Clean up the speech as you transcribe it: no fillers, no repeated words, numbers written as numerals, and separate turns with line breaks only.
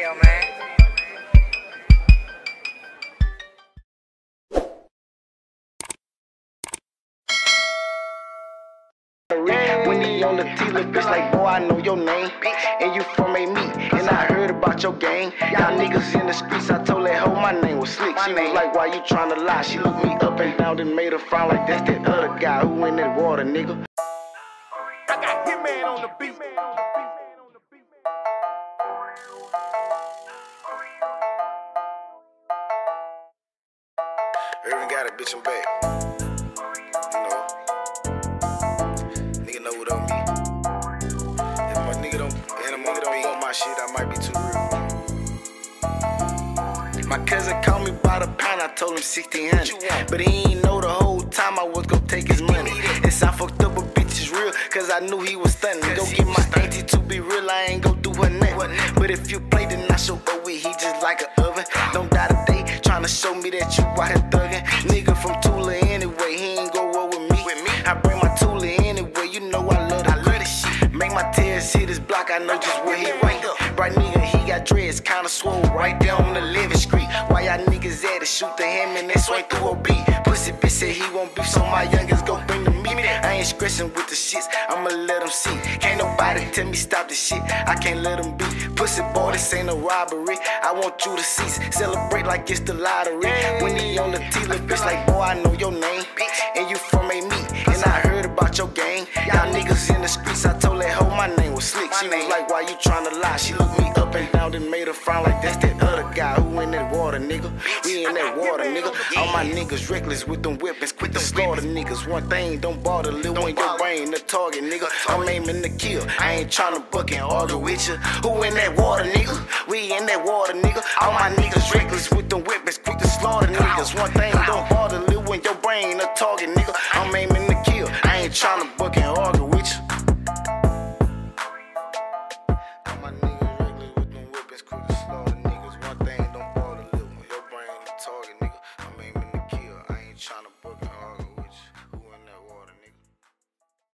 hell, man.
When he on the T-Lip, bitch, like, boy, I know your name. And you from a me, and I heard about your gang. Y'all niggas in the streets, I told that hoe my name was Slick. She was like, why you tryna lie? She looked me up and down, then made her frown like that's that other guy who in that water, nigga.
I got Hitman on the beat.
Irving got it, bitch, I'm back. You know, nigga know what on me. If my nigga don't, want my shit, I might be too real. My cousin called me by the pound, I told him 1600. But he ain't know the whole time I was gon' take his money. And I fucked up a bitch is real, cause I knew he was stunning. Go get my auntie to be real, I ain't gon' do her nothing. But if you play, then I show up with he just like an oven. Don't die today, tryna show me that you out here thuggin'. Nigga from Tula anyway, he ain't go up with me. I bring my Tula anyway, you know I love this shit. Make my tears hit his block, I know just where he went. Right nigga, he got dreads, kinda swole right there on the living street. Why y'all niggas at to shoot the him and then swing through OB? Pussy bitch said he won't beef, so my youngins go bring the meat. I ain't scratching with the shits, I'ma let them see. Can't nobody tell me stop the shit, I can't let them be. Pussy boy, this ain't a robbery, I want you to cease. Celebrate like it's the lottery. When he on the T-Lip, bitch, like, boy, I know your name. And you from a me, and I heard about your gang. Y'all niggas in the streets, I told that hoe my name was Slick. She was like, why you tryna lie? She looked me up and down, then made her frown like that's that other guy who in that water, nigga. We in that water, nigga. All my niggas reckless with them weapons, quick to slaughter niggas. One thing, don't bother, live when your brain the target, nigga. I'm aiming to kill, I ain't tryna buck and argue with you. Who in that water, nigga? We in that water, nigga. All my niggas reckless with them weapons, quick to slaughter niggas. One thing, don't bother, live when your brain the target, nigga. I'm aiming to kill, I ain't tryna buck and argue.